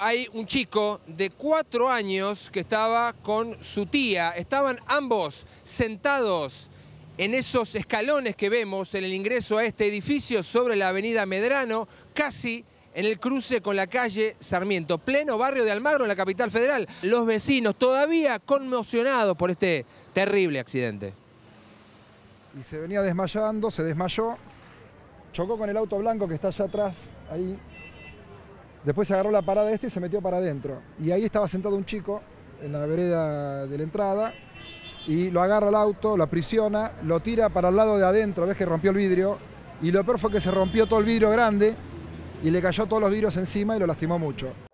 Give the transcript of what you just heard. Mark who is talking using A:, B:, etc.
A: hay un chico de 4 años que estaba con su tía. Estaban ambos sentados en esos escalones que vemos en el ingreso a este edificio sobre la avenida Medrano, casi en el cruce con la calle Sarmiento, pleno barrio de Almagro, en la capital federal. Los vecinos todavía conmocionados por este terrible accidente.
B: Y se venía desmayando, se desmayó, chocó con el auto blanco que está allá atrás, ahí. Después se agarró la parada y se metió para adentro. Y ahí estaba sentado un chico en la vereda de la entrada y lo agarra el auto, lo aprisiona, lo tira para el lado de adentro, ves que rompió el vidrio. Y lo peor fue que se rompió todo el vidrio grande y le cayó todos los vidrios encima y lo lastimó mucho.